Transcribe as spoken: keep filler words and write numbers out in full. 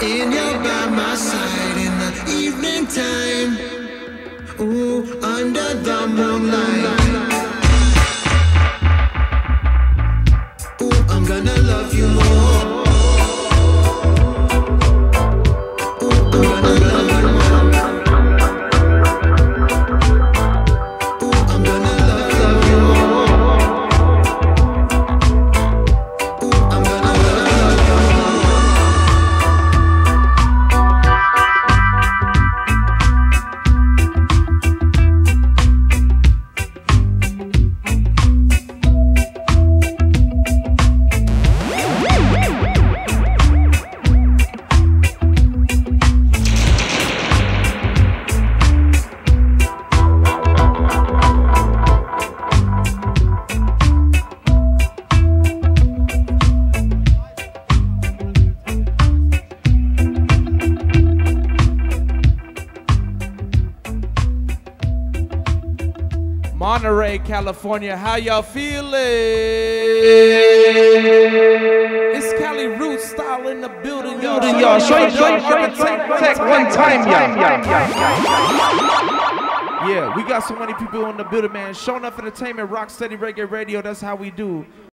And you're by my side in the evening time. Ooh, under the moonlight. Ooh, I'm gonna love you more. Ooh, I'm gonna love you more. Ooh, I'm gonna love, love you more. Ooh, I'm gonna love, love you more. Monterey, California, how y'all feeling? It's Cali Roots style in the building, Building, y'all. Show you, show you, show you, take one time, y'all. Yeah, we got so many people in the building, man. Showing up entertainment, rock steady reggae radio. That's how we do.